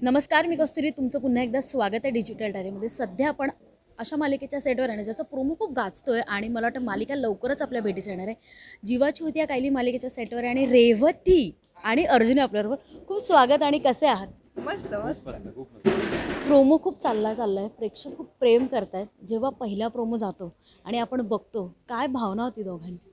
नमस्कार, मी कस्तुरी. तुमचं पुन्हा एकदा स्वागत आहे डिजिटल डायरीमध्ये. सध्या आपण अशा मालिकेच्या सेटवर आहे ज्याचा प्रोमो खूप गाजतोय आणि मला वाटतं मालिका लवकरच आपल्या भेटीस येणार आहे. जीवाची होती या कायली मालिकेच्या सेटवर आहे आणि रेवती आणि अर्जुन आपल्याबरोबर. खूप स्वागत आणि कसे आहात? मस्त मस्त. प्रोमो खूप चाललाय, प्रेक्षक खूप प्रेम करतायत. जेव्हा पहिला प्रोमो जातो आणि आपण बघतो, काय भावना होती दोघांची?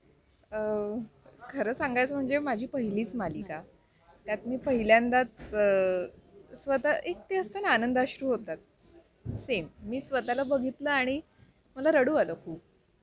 खरं सांगायचं म्हणजे माझी पहिलीच मालिका, त्यात मी पहिल्यांदाच स्वतः एक ते असताना आनंदाश्रू होतात. सेम मी स्वतःला बघितलं आणि मला रडू आलं खूप.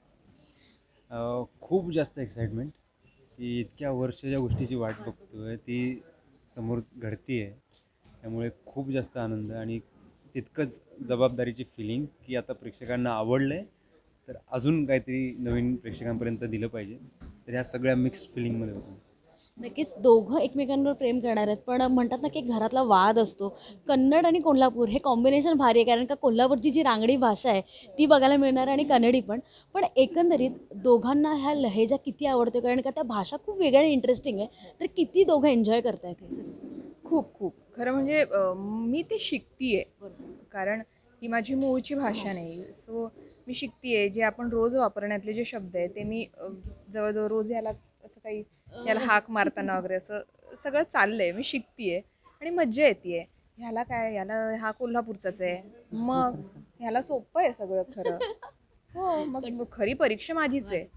खूप जास्त एक्साइटमेंट की इतक्या वर्ष ज्या गोष्टीची वाट बघतोय ती समोर घडती आहे. त्यामुळे खूप जास्त आनंद आणि तितकंच जबाबदारीची फिलिंग की आता प्रेक्षकांना आवडलं आहे तर अजून काहीतरी नवीन प्रेक्षकांपर्यंत दिलं पाहिजे. तर ह्या सगळ्या मिक्स्ड फिलिंगमध्ये होतो. नक्कीच दोघं एकमेकांवर प्रेम करणार आहेत, पण म्हणतात ना की घरातला वाद असतो. कन्नड आणि कोल्हापूर हे कॉम्बिनेशन भारी आहे, कारण का कोल्हापूरची जी रांगडी भाषा आहे ती बघायला मिळणार आहे आणि कन्नडी पण. पण एकंदरीत दोघांना ह्या लहेजा किती आवडतो, कारण का त्या भाषा खूप वेगळ्या आणि इंटरेस्टिंग आहे. तर किती दोघं एन्जॉय करतायत हे सगळं? खूप खूप खरं म्हणजे मी ते शिकतीये, कारण ही माझी मूळची भाषा नाही. सो मी शिकतीये. जे आपण रोज वापरण्यातले जे शब्द आहे ते मी जवळजवळ रोज याला असं काही याला हाक मारताना वगैरे असं सगळं चाललंय. मी शिकतीये आणि मज्जा येते. ह्याला काय, याला हा कोल्हापूरचाच आहे, मग ह्याला सोपं आहे सगळं खरं. हो, मग खरी परीक्षा माझीच आहे.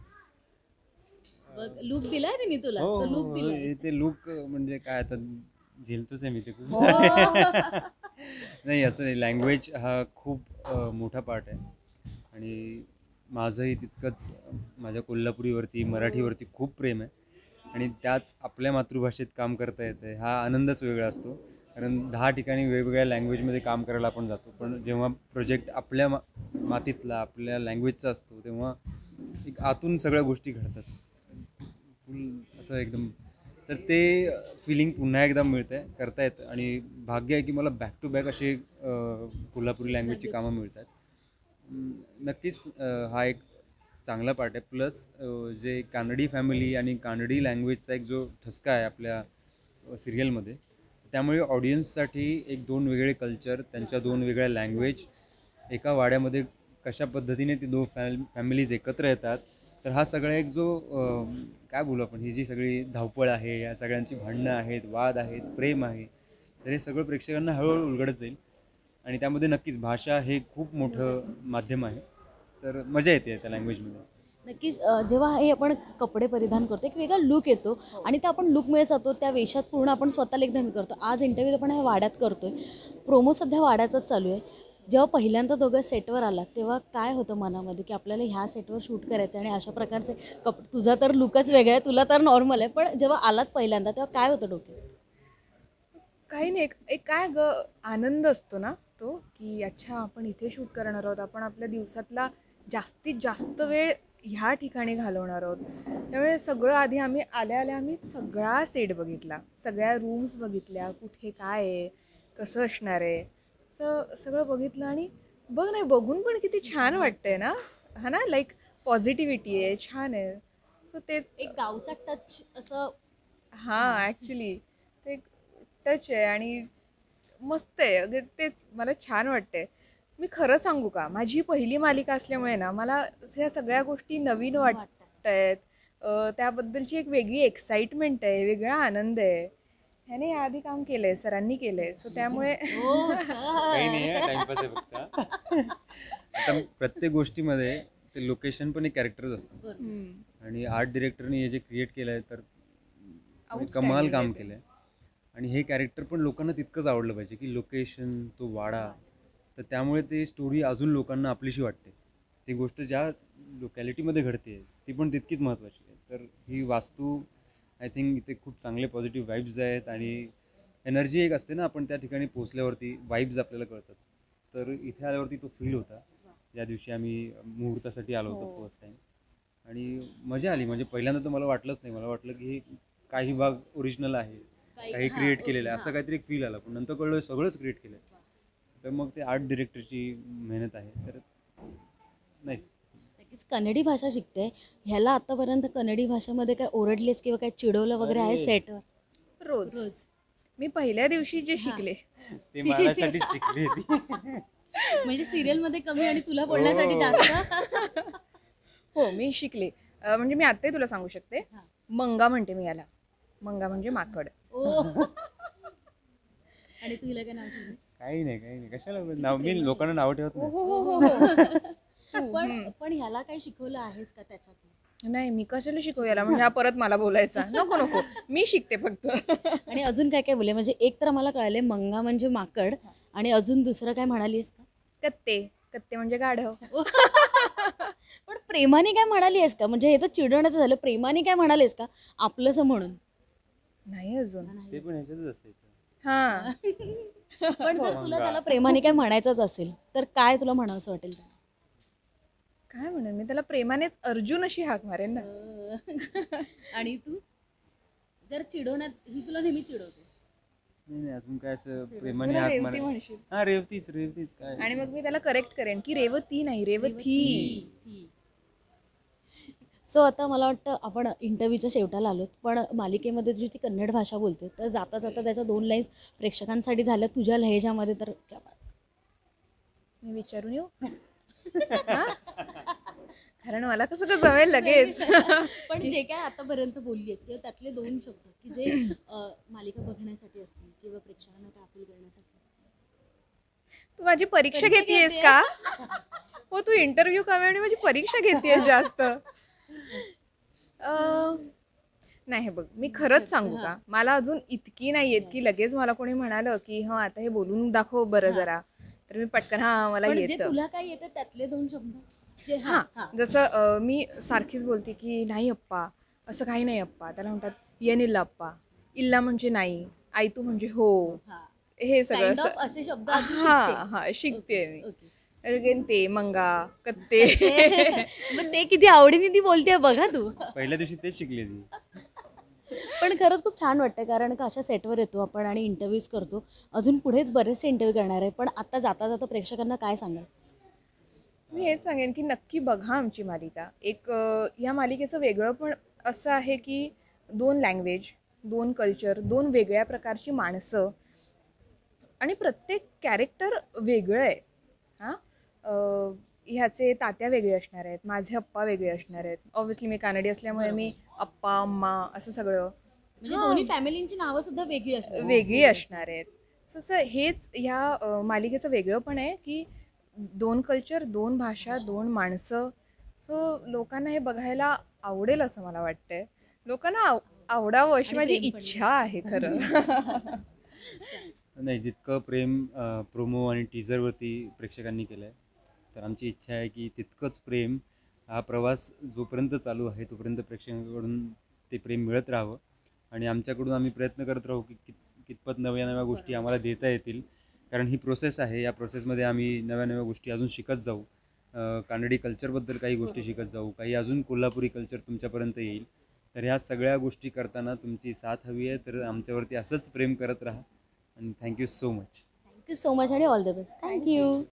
लुक दिलाय तिने तुला? तो लुक दिलाय. ते लूक म्हणजे काय आता झेलतोच आहे मी ते खूप. हो. नाही असं नाही, लँग्वेज हा खूप मोठा पार्ट आहे आणि माझंही तितकंच माझ्या कोल्हापुरीवरती मराठीवरती खूप प्रेम आहे आणि त्याच आपल्या मातृभाषेत काम करता येतं हा आनंदच वेगळा असतो. कारण 10 ठिकाणी वेगवेगळ्या लँग्वेजमध्ये काम करायला आपण जातो, पण जेव्हा प्रोजेक्ट आपल्या मातीतला आपल्या लँग्वेजचा असतो तेव्हा एक आतून सगळ्या गोष्टी घडतात फुल असं एकदम. तर ते फिलिंग पुन्हा एकदा मिळतं आहे, करता येतं आणि भाग्य आहे की मला बॅक टू बॅक असे कोल्हापुरी लँग्वेजची कामं मिळतात. नक्कीच हा एक चांगला पार्ट आहे. प्लस जे कानडी फॅमिली आणि कानडी लँग्वेजचा एक जो ठसका आहे आपल्या सिरियलमध्ये, त्यामुळे ऑडियन्ससाठी एक 2 वेगळे कल्चर, त्यांच्या 2 वेगळ्या लँग्वेज एका वाड्यामध्ये कशा पद्धतीने ती 2 फॅमिलीज एकत्र येतात. तर हा सगळा एक जो काय बोलू आपण, ही जी सगळी धावपळ आहे, या सगळ्यांची भांडणं आहेत, वाद आहेत, प्रेम आहे, तर हे सगळं प्रेक्षकांना हळूहळू उलगडत जाईल आणि त्यामध्ये नक्कीच भाषा हे खूप मोठं माध्यम आहे. तर मजा येते त्या लँग्वेजमध्ये. नक्कीच जेव्हा हे आपण कपडे परिधान करतो एक वेगळा लुक येतो आणि त्या आपण लुकमुळे जातो, त्या वेशात पूर्ण आपण स्वतःला एकदम करतो. आज इंटरव्ह्यू आपण ह्या वाड्यात करतोय, प्रोमो सध्या वाड्याचाच चालू आहे. जेव्हा पहिल्यांदा दोघं सेटवर आलात तेव्हा काय होतं मनामध्ये की आपल्याला ह्या सेटवर शूट करायचं आणि अशा प्रकारचे तुझा तर लुकच वेगळा आहे, तुला तर नॉर्मल आहे, पण जेव्हा आलात पहिल्यांदा तेव्हा काय होतं डोक्यात? काही नाही, एक काय आनंद असतो ना तो, की अच्छा आपण इथे शूट करणार आहोत, आपण आपल्या दिवसातला जास्तीत जास्त वेळ ह्या ठिकाणी घालवणार आहोत. त्यामुळे सगळं आधी आम्ही आल्या आम्ही सगळा सेट बघितला, सगळ्या रूम्स बघितल्या, कुठे काय आहे, कसं असणार आहे, सगळं बघितलं. आणि बघ नाही, बघून पण किती छान वाटतंय ना, हा ना, लाईक पॉझिटिव्हिटी आहे, छान आहे. सो तेच एक गावचा टच असं. हां, ॲक्च्युली ते टच आहे आणि मस्त आहे. अगं तेच मला छान वाटतंय. मी खरं सांगू का, माझी पहिली मालिका असल्यामुळे ना मला ह्या सगळ्या गोष्टी नवीन वाटत आहेत. त्याबद्दलची एक वेगळी एक्साइटमेंट आहे, वेगळा आनंद आहे. ह्याने याआधी काम केलं आहे, सरांनी केलं आहे, सो त्यामुळे काही नाही आहे, टाइमपास आहे फक्त. आता प्रत्येक गोष्टीमध्ये ते लोकेशन पण एक कॅरेक्टरच असतं आणि आर्ट डिरेक्टरने हे जे क्रिएट केलं आहे तर कमाल काम केलं आहे. आणि हे कॅरेक्टर पण लोकांना तितकंच आवडलं पाहिजे की लोकेशन, तो वाडा, तर त्यामुळे ते स्टोरी अजून लोकांना आपलीशी वाटते. ती गोष्ट ज्या लोकॅलिटीमध्ये घडते ती पण तितकीच महत्त्वाची आहे. तर ही वास्तू आय थिंक इथे खूप चांगले पॉझिटिव्ह वाईब्स आहेत आणि एनर्जी एक असते ना, आपण त्या ठिकाणी पोचल्यावरती वाईब्स आपल्याला कळतात. तर इथे आल्यावरती तो फील होता ज्या दिवशी आम्ही मुहूर्तासाठी आलो होतो फर्स्ट टाईम. आणि मजा आली. म्हणजे पहिल्यांदा तर मला वाटलंच नाही, मला वाटलं की हे काही भाग ओरिजिनल आहे, काही क्रिएट केलेलं आहे, असं काहीतरी एक फील आला. पण नंतर कळलं सगळंच क्रिएट केलं आहे. तर मग ते आर्ट डिरेक्टरची मेहनत आहे. तर नाईस. नक्कीच कन्नडी भाषा शिकते. ह्याला आतापर्यंत कन्नडी भाषेमध्ये काय ओरडलेस किंवा काय चिडवलं वगैरे आहे सेटवर? रोज मी पहिल्या दिवशी जे शिकले ते माझ्यासाठी शिकली ती. म्हणजे सिरियलमध्ये कमी आणि तुला बोलण्यासाठी जास्त. हो मी शिकले. म्हणजे मी आत्ताही तुला सांगू शकते. मंगा म्हणते मी याला. मंगा म्हणजे माकड. ओ. आणि तू हिला काय नाव ठेवलीस? काही नाही कशाला नाव, मी लोकांना नाव ठेवत नाही. हो हो हो पण ह्याला काही शिकवलं आहेस का त्याच्यात? नाही मी कशाला शिकवू याला, म्हणजे हा परत मला बोलायचा. नको नको मी शिकते फक्त. आणि अजून काय काय बोलले? म्हणजे एक तर मला कळाले मंगा म्हणजे माकड, आणि अजून दुसरं काय म्हणालीस का? कत्ते. कत्ते म्हणजे गाढव. पण प्रेमाने काय म्हणाली आहेस का? म्हणजे हे तर चिडवण्याचं झालं, प्रेमाने काय म्हणालीस का आपलंसं म्हणून? नाही अजून. ते पण ह्याच्यातच असते. हा पण जर तुला त्याला प्रेमाने काय म्हणायचंच असेल तर काय तुला म्हणावंसं वाटेल? काय म्हणेन मी त्याला, प्रेमानेच अर्जुन अशी हाक मारेन ना. आणि तू जर चिडवण्यात, ही तुला नेहमी चिडवते. नाही अजून काय असं प्रेमाने तुला हाक रेवती मारा. म्हणशील. हा रेवतीच काय. आणि मग मी त्याला करेक्ट करेन की रेवती नाही रेवती. सो आता मला वाटतं आपण इंटरव्ह्यूच्या शेवटाला आलो, पण मालिकेमध्ये जी ती कन्नड भाषा बोलते, तर जाता जाता त्याच्या 2 लाईन्स प्रेक्षकांसाठी झाल्या तुझ्या लहेजामध्ये, तर क्या बात. मी विचारून येऊ. हा? कारण मला कसं का जमेल लगेच. पण जे काय आतापर्यंत बोललीस किंवा त्यातले 2 शब्द की जे मालिका बघण्यासाठी असतील किंवा प्रेक्षकांना काय अपील करण्यासाठी. तू माझी परीक्षा घेतेयस का? हो तू इंटरव्ह्यू कमी आणि माझी परीक्षा घेतेयस जास्त. नाही बघ मी खरंच सांगू का, मला अजून इतकी नाही येत की लगेच मला कोणी म्हणालं की हा आता हे बोलून दाखव बरं जरा, तर मी पटकन हा मला पण जे येतं. तुला काय येतं त्यातले 2 शब्द जे हां जसं मी सारखीच बोलते की नाही अप्पा, असं काही नाही अप्पा. त्याला म्हणतात येनिल्ला अप्पा. इल्ला म्हणजे नाही, आयतू म्हणजे हो. हे सगळं काइंड ऑफ असं असे शब्द हा शिकते मी. अगेन ते मंगा कत्ते. मग ते किती आवडीने ती बोलते बघा तू. पहिल्या दिवशी तेच शिकली ती. पण खरंच खूप छान वाटतं, कारण का अशा सेटवर येतो आपण आणि इंटरव्ह्यूज करतो. अजून पुढेच बरेचसे इंटरव्ह्यू करणार आहे, पण आता जाता जाता प्रेक्षकांना काय सांगाल? मी हेच सांगेन की नक्की बघा आमची मालिका. एक या मालिकेचं वेगळं पण असं आहे की 2 लँग्वेज, 2 कल्चर, 2 वेगळ्या प्रकारची माणसं आणि प्रत्येक कॅरेक्टर वेगळं आहे. हां ह्याचे तात्या वेगळे असणार आहेत, माझे अप्पा वेगळे असणार आहेत. ऑब्व्हियसली मी कानडी असल्यामुळे मी अप्पा अम्मा असं सगळं म्हणजे दोन्ही फॅमिलींची नावं सुद्धा वेगळी असतात. वेगळी असणार आहेत. तसं हेच ह्या मालिकेचं वेगळं पण आहे की 2 कल्चर, 2 भाषा, 2 माणसं. सो लोकांना हे बघायला आवडेल असं मला वाटतंय. लोकांना आवडावं अशी माझी इच्छा आहे खरं. नाही जितकं प्रेम प्रोमो आणि टीझरवरती प्रेक्षकांनी केलं आहे, तर आमची इच्छा आहे की तितकंच प्रेम हा प्रवास जोपर्यंत चालू आहे तोपर्यंत प्रेक्षकांकडून ते प्रेम मिळत राहावं. आणि आमच्याकडून आम्ही प्रयत्न करत राहू की कितपत नव्या नव्या गोष्टी आम्हाला देता येतील, कारण ही प्रोसेस आहे. या प्रोसेसमध्ये आम्ही नव्या नव्या गोष्टी अजून शिकत जाऊ. कानडी कल्चरबद्दल काही गोष्टी शिकत जाऊ, काही अजून कोल्हापुरी कल्चर तुमच्यापर्यंत येईल. तर ह्या सगळ्या गोष्टी करताना तुमची साथ हवी आहे, तर आमच्यावरती असंच प्रेम करत राहा. आणि thank you so much. Thank you so much आणि ऑल द बेस्ट. थँक्यू.